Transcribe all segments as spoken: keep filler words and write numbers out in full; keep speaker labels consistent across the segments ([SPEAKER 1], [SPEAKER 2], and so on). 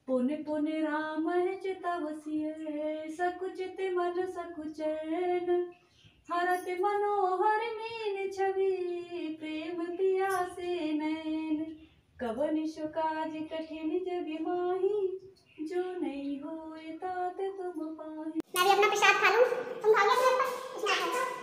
[SPEAKER 1] पुण्य पुण्य राम चितवसिए सकुचित मन सकुचैन हरत मनोहर मीन छवि प्रेम पियासे नैन कवन सो काज कठिन जग माही जो नहीं होए तात तुम पाही।
[SPEAKER 2] मैं भी अपना प्रसाद खा लूं, तुम खाओगे अपना प्रसाद? इसमें खा लो।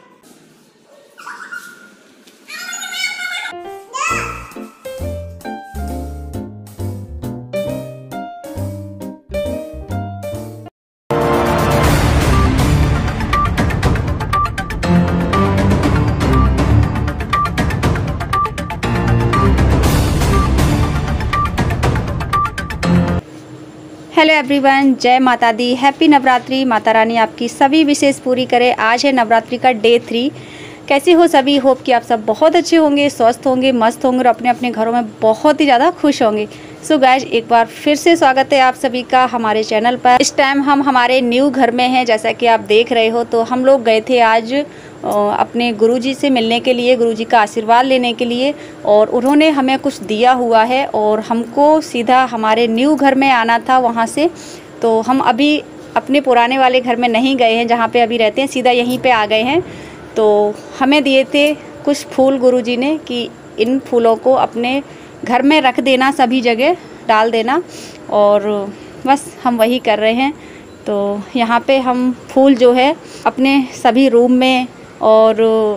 [SPEAKER 3] हेलो एवरीवन, जय माता दी। हैप्पी नवरात्रि। माता रानी आपकी सभी विशेष पूरी करे। आज है नवरात्रि का डे थ्री। कैसे हो सभी? होप कि आप सब बहुत अच्छे होंगे, स्वस्थ होंगे, मस्त होंगे और अपने अपने घरों में बहुत ही ज़्यादा खुश होंगे। सो गाइज, एक बार फिर से स्वागत है आप सभी का हमारे चैनल पर। इस टाइम हम हमारे न्यू घर में हैं, जैसा कि आप देख रहे हो। तो हम लोग गए थे आज अपने गुरुजी से मिलने के लिए, गुरुजी का आशीर्वाद लेने के लिए, और उन्होंने हमें कुछ दिया हुआ है और हमको सीधा हमारे न्यू घर में आना था वहाँ से। तो हम अभी अपने पुराने वाले घर में नहीं गए हैं जहाँ पे अभी रहते हैं, सीधा यहीं पे आ गए हैं। तो हमें दिए थे कुछ फूल गुरुजी ने कि इन फूलों को अपने घर में रख देना, सभी जगह डाल देना, और बस हम वही कर रहे हैं। तो यहाँ पे हम फूल जो है अपने सभी रूम में और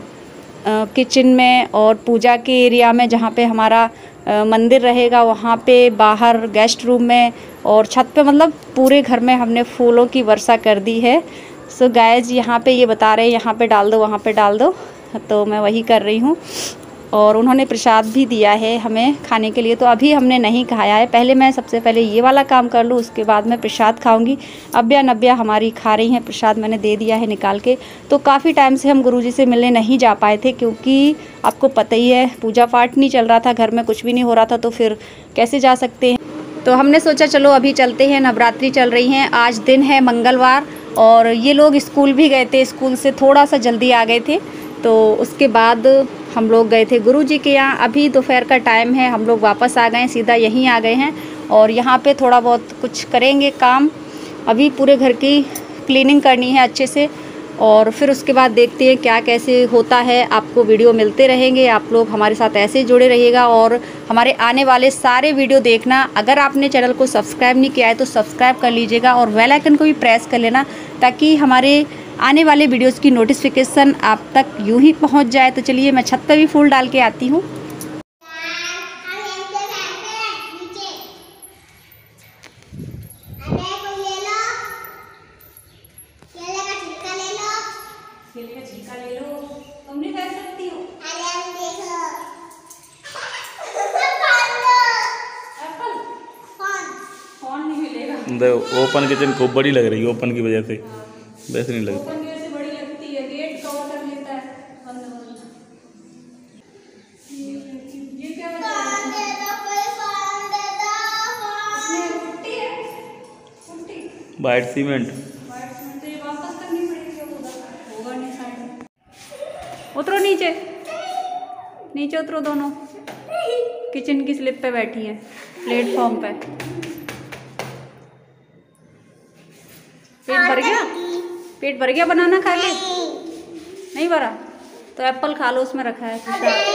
[SPEAKER 3] किचन में और पूजा के एरिया में, जहाँ पे हमारा आ, मंदिर रहेगा वहाँ पे, बाहर गेस्ट रूम में और छत पे, मतलब पूरे घर में हमने फूलों की वर्षा कर दी है। सो गाइज, यहाँ पे ये बता रहे हैं यहाँ पे डाल दो, वहाँ पे डाल दो, तो मैं वही कर रही हूँ। और उन्होंने प्रसाद भी दिया है हमें खाने के लिए, तो अभी हमने नहीं खाया है। पहले मैं सबसे पहले ये वाला काम कर लूँ, उसके बाद मैं प्रसाद खाऊंगी। अब्या नब्या हमारी खा रही हैं प्रसाद, मैंने दे दिया है निकाल के। तो काफ़ी टाइम से हम गुरुजी से मिलने नहीं जा पाए थे, क्योंकि आपको पता ही है पूजा पाठ नहीं चल रहा था, घर में कुछ भी नहीं हो रहा था, तो फिर कैसे जा सकते हैं। तो हमने सोचा चलो अभी चलते हैं, नवरात्रि चल रही हैं, आज दिन है मंगलवार। और ये लोग स्कूल भी गए थे, स्कूल से थोड़ा सा जल्दी आ गए थे। तो उसके बाद हम लोग गए थे गुरुजी के यहाँ। अभी दोपहर का टाइम है, हम लोग वापस आ गए, सीधा यहीं आ गए हैं। और यहाँ पे थोड़ा बहुत कुछ करेंगे काम, अभी पूरे घर की क्लीनिंग करनी है अच्छे से, और फिर उसके बाद देखते हैं क्या कैसे होता है। आपको वीडियो मिलते रहेंगे, आप लोग हमारे साथ ऐसे जुड़े रहिएगा और हमारे आने वाले सारे वीडियो देखना। अगर आपने चैनल को सब्सक्राइब नहीं किया है तो सब्सक्राइब कर लीजिएगा और बेल आइकन को भी प्रेस कर लेना, ताकि हमारे आने वाले वीडियोस की नोटिफिकेशन आप तक यूं ही पहुंच जाए। तो चलिए मैं छत पर भी फूल डाल के आती हूँ।
[SPEAKER 4] ओपन किचन खूब बड़ी लग रही है, ओपन की वजह से वैसे नहीं लगती।
[SPEAKER 1] ओपन वजह से बड़ी लगती है, गेट कवर कर लेता है बंद बंद। ये क्या है? पुट्टी है, putty
[SPEAKER 4] white cement.
[SPEAKER 1] White cement तो ये वापस करनी पड़ेगी, होगा नहीं साइड में। उतरो नीचे, नीचे उतरो दोनों। किचन की स्लिप पे बैठी है, प्लेटफॉर्म पे। पेट भर गया? पेट भर गया बनाना खा के? नहीं भरा तो एप्पल खा लो, उसमें रखा है।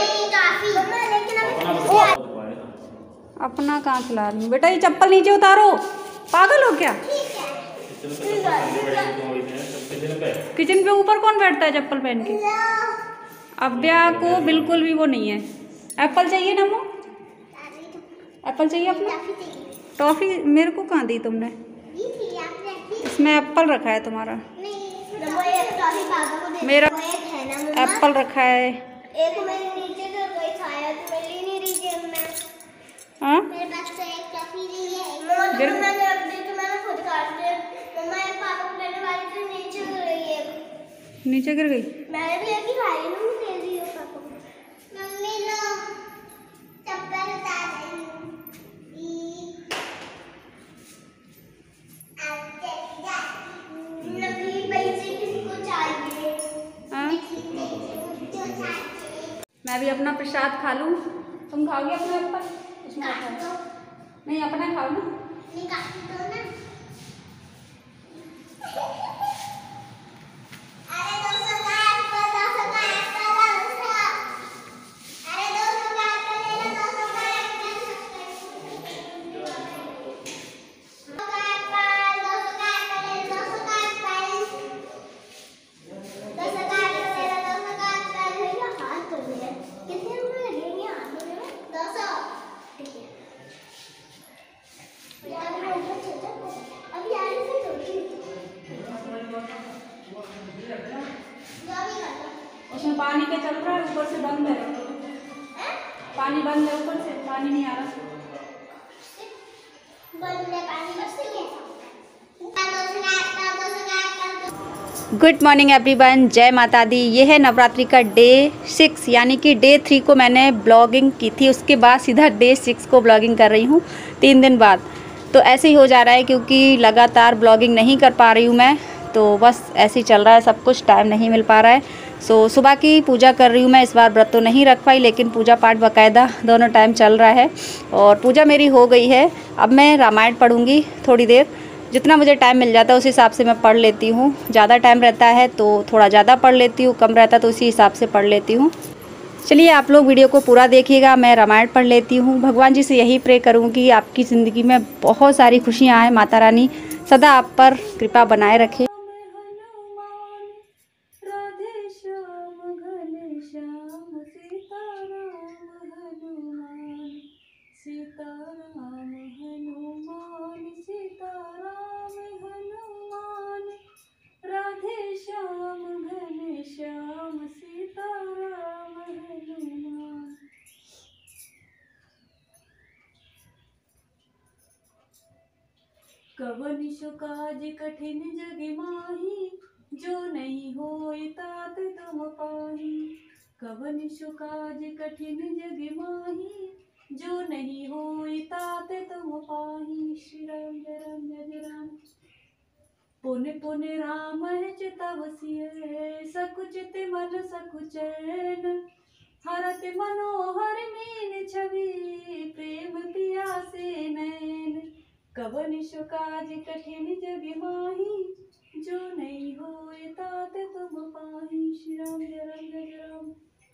[SPEAKER 1] अपना कहाँ खिला रही हूँ बेटा? ये चप्पल नीचे उतारो, पागल हो क्या? किचन पे ऊपर कौन बैठता है चप्पल पहन के? अब्या को बिल्कुल भी वो नहीं है। एप्पल चाहिए ना मो? एप्पल चाहिए अपना? टॉफी मेरे को कहाँ दी तुमने? इसमें एप्पल रखा है तुम्हारा, मेरा एप्पल रखा है।
[SPEAKER 2] एक मैंने नीचे से कोई खाया तो मैं ले नहीं रही जेब में।
[SPEAKER 1] हाँ,
[SPEAKER 2] मेरे पास तो एक टॉफी नहीं है, गिर मैंने रख दी तो मैंने खुद काट दी। मम्मा एक पापा को देने वाली थी, नीचे गिर गई है।
[SPEAKER 1] नीचे गिर गई?
[SPEAKER 2] मैंने भी लेके खाई ना, मैं दे दी पापा को। मम्मी लो चप्पल उतार रही हूँ। नकली पैसे किसी को चाहिए?
[SPEAKER 1] हाँ, मैं भी अपना प्रसाद खा लूँ। तुम खाओगे अपना एप्पल? उसमें रखा है। नहीं, अपना खाओ ना। उसमें पानी के चल रहा है, ऊपर से बंद है, पानी बंद है, ऊपर से पानी नहीं आ रहा।
[SPEAKER 3] गुड मॉर्निंग एवरीवन, जय माता दी। ये है नवरात्रि का डे सिक्स, यानी कि डे थ्री को मैंने ब्लॉगिंग की थी, उसके बाद सीधा डे सिक्स को ब्लॉगिंग कर रही हूँ तीन दिन बाद। तो ऐसे ही हो जा रहा है क्योंकि लगातार ब्लॉगिंग नहीं कर पा रही हूँ मैं, तो बस ऐसे ही चल रहा है सब कुछ, टाइम नहीं मिल पा रहा है। सो सुबह की पूजा कर रही हूँ मैं, इस बार व्रत तो नहीं रख पाई, लेकिन पूजा पाठ बाकायदा दोनों टाइम चल रहा है और पूजा मेरी हो गई है। अब मैं रामायण पढ़ूँगी थोड़ी देर, जितना मुझे टाइम मिल जाता है उस हिसाब से मैं पढ़ लेती हूँ। ज़्यादा टाइम रहता है तो थोड़ा ज़्यादा पढ़ लेती हूँ, कम रहता है तो उसी हिसाब से पढ़ लेती हूँ। चलिए आप लोग वीडियो को पूरा देखिएगा, मैं रामायण पढ़ लेती हूँ। भगवान जी से यही प्रे करूँगी कि आपकी ज़िंदगी में बहुत सारी खुशियाँ आए, माता रानी सदा आप पर कृपा बनाए रखे।
[SPEAKER 1] सीताराम हनुमान, सीताराम हनुमान, राधे श्याम घन श्याम, सीताराम हनुमान। कवन सो काज कठिन जग माही, जो नहीं होय तात तुम पाही। कवन सो काज कठिन जग माही, जो नहीं होई तात तुम पाही। श्री राम जय राम जय जय राम। पुन पुन राम चितवसिय, सकुचित मन सकुचैन। हरत मनोहर मीन छवि, प्रेम पियासे नैन। कवन सो काज कठिन जग माही, जो नहीं होय तात तुम पाही। श्री राम जय राम जय जय राम।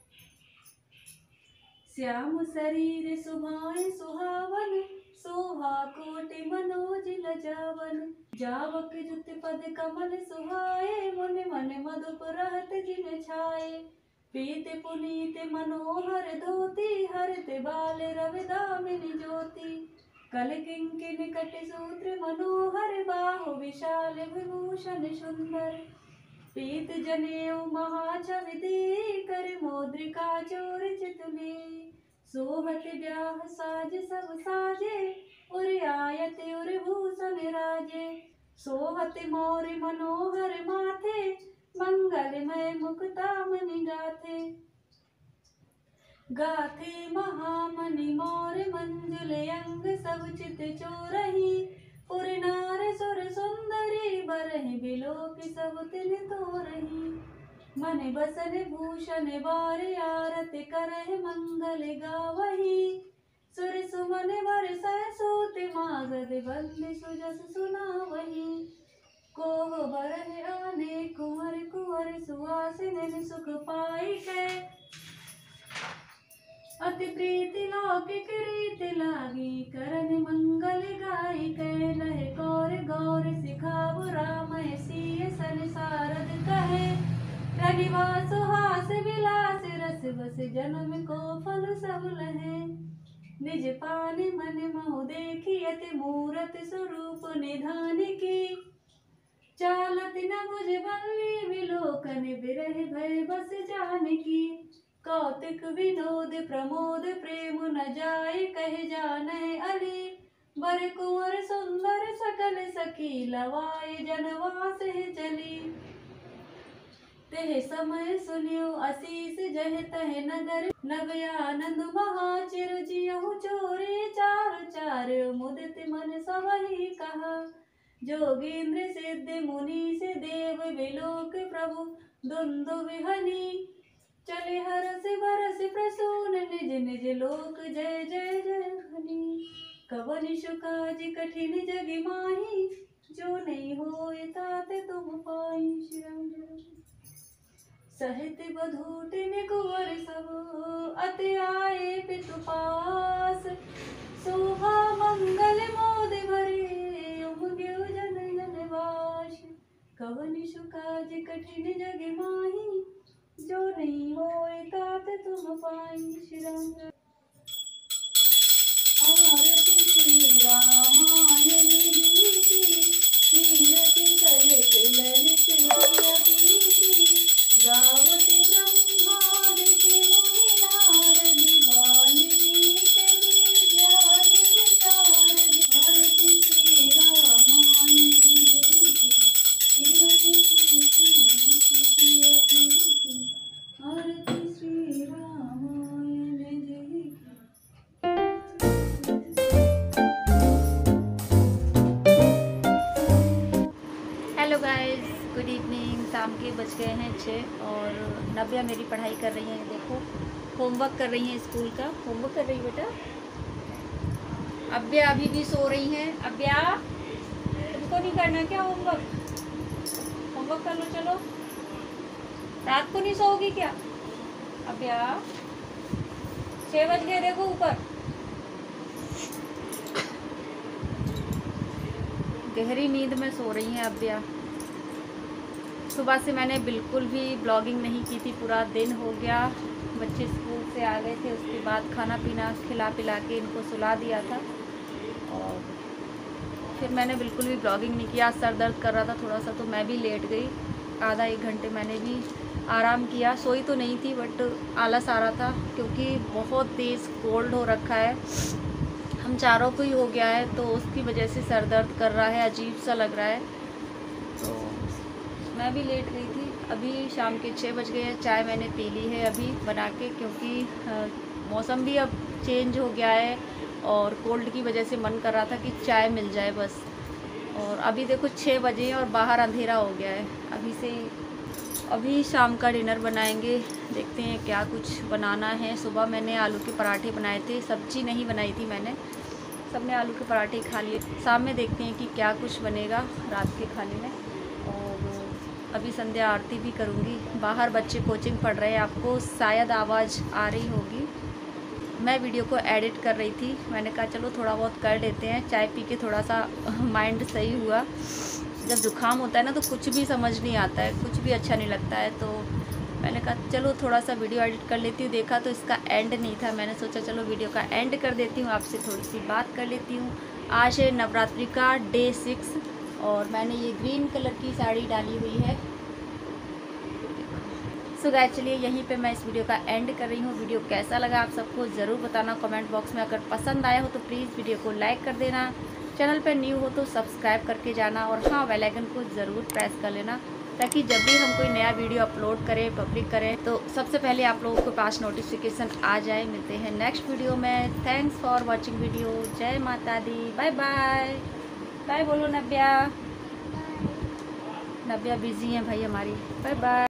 [SPEAKER 1] श्याम शरीर सुभाए सुहावन, शोभा कोटि मनोज लजावन। जावक जुत पद कमल सुहाए, मुनि मन मधुप रहत जिन छाए। पीत पुनीत मनोहर धोती, हरत बाल रविदामिनी ज्योति। कल किंकिन कट सूत्र मनोहर, बाहु विशाल विभूषण सुंदर। पीत जनेऊ महाछवि दे, कर मोद्रिका चोर चितुले। सोहत ब्याह साज सब साजे, उर आयत उर भूषण राजे। सोहत मोर मनोहर माथे, मंगलमय मुकुता मणि गाथे। गाथे महामणि मोर मंजुल अंग, सब चित चोरही। पुर नार सुर सुंदरी, बरहि बिलोक सब तिन तोरही। मन बसन भूषण बार, आरत करहि मंगल गावही। सुर सुमन बरसै सूत, मागध बंद सुजस सुनावही। कोह बरहि आने कुंवर कुंवर, सुहासिन सुख पाइकै। अति प्रीति लौकिक रीति लागी, करन मंगल गायिकै। लहे गौर गौर सिखाव रामय, सिय सन सारद कहे। रनिवास हास विलास, रस बस जन्म को फल सब लहे। निज पान मन महु देखियति, मूरत स्वरूप निधान की। चालत न बुझ बल्ली, विलोकन बिरह भय बस जानकी। कौतिक विनोद प्रमोद, प्रेम न जाय कहे जानहि अली। बर कुंवर सुंदर सकल सखी, लवाय जनवास है चली। तेह समय सुनियो आशीष, जह तह नगर नव आनंद महा। चिर जियहु चोरी चार चार, मुदित मन सबहि कहा। जोगींद्र सिद्ध मुनि से देव, विलोक प्रभु दुंदु विहनी। चले हरस बरस प्रसून, निज निज लोक जय जय जय ध्वनि। कवन सो काज कठिन जग माही, जो नहीं होय तात तुम पाई। श्री राम जय राम। सहित बधूटिन कुंवर सब, अति आए पितु पास। शोभा मंगल मोद भरे, उमग्यो जन जन वास। कवन सो काज कठिन जग माही, जो नहीं होय तात तुम पाई। श्री राम। आरती श्री रामायण की, कीरति कलित ललित
[SPEAKER 3] गाइस, गुड इवनिंग। शाम के बज गए हैं छः और नव्या मेरी पढ़ाई कर रही है। देखो होमवर्क कर रही है स्कूल का। होमवर्क कर रही है बेटा। अव्या अभी भी सो रही हैं। अव्या तुमको नहीं करना क्या होमवर्क? होमवर्क कर लो चलो। रात को नहीं सोओगी क्या अव्या? छः बज गए देखो ऊपर। गहरी नींद में सो रही हैं अव्या। सुबह से मैंने बिल्कुल भी ब्लॉगिंग नहीं की थी। पूरा दिन हो गया, बच्चे स्कूल से आ गए थे, उसके बाद खाना पीना खिला पिला के इनको सुला दिया था और फिर मैंने बिल्कुल भी ब्लॉगिंग नहीं किया। सर दर्द कर रहा था थोड़ा सा तो मैं भी लेट गई। आधा एक घंटे मैंने भी आराम किया। सोई तो नहीं थी बट आलस आ रहा था क्योंकि बहुत तेज़ कोल्ड हो रखा है। हम चारों को ही हो गया है तो उसकी वजह से सर दर्द कर रहा है, अजीब सा लग रहा है। तो मैं भी लेट गई थी। अभी शाम के छः बज गए हैं। चाय मैंने पी ली है अभी बना के, क्योंकि मौसम भी अब चेंज हो गया है और कोल्ड की वजह से मन कर रहा था कि चाय मिल जाए बस। और अभी देखो छः बजे और बाहर अंधेरा हो गया है। अभी से अभी शाम का डिनर बनाएंगे। देखते हैं क्या कुछ बनाना है। सुबह मैंने आलू के पराठे बनाए थे, सब्जी नहीं बनाई थी मैंने। सबने आलू के पराठे खा लिए। शाम में देखते हैं कि क्या कुछ बनेगा रात के खाने में। और अभी संध्या आरती भी करूँगी। बाहर बच्चे कोचिंग पढ़ रहे हैं, आपको शायद आवाज़ आ रही होगी। मैं वीडियो को एडिट कर रही थी, मैंने कहा चलो थोड़ा बहुत कर लेते हैं। चाय पी के थोड़ा सा माइंड सही हुआ। जब जुकाम होता है ना तो कुछ भी समझ नहीं आता है, कुछ भी अच्छा नहीं लगता है। तो मैंने कहा चलो थोड़ा सा वीडियो एडिट कर लेती हूँ। देखा तो इसका एंड नहीं था, मैंने सोचा चलो वीडियो का एंड कर देती हूँ, आपसे थोड़ी सी बात कर लेती हूँ। आज है नवरात्रि का डे सिक्स और मैंने ये ग्रीन कलर की साड़ी डाली हुई है। सो गाइस चलिए यहीं पे मैं इस वीडियो का एंड कर रही हूँ। वीडियो कैसा लगा आप सबको ज़रूर बताना कमेंट बॉक्स में। अगर पसंद आया हो तो प्लीज़ वीडियो को लाइक कर देना। चैनल पर न्यू हो तो सब्सक्राइब करके जाना और हाँ बेल आइकन को ज़रूर प्रेस कर लेना, ताकि जब भी हम कोई नया वीडियो अपलोड करें, पब्लिक करें, तो सबसे पहले आप लोगों के पास नोटिफिकेशन आ जाए। मिलते हैं नेक्स्ट वीडियो में। Thanks for watching video. जय माता दी। Bye bye. बाय बोलो नव्या। नव्या बिजी हैं भाई हमारी। Bye bye.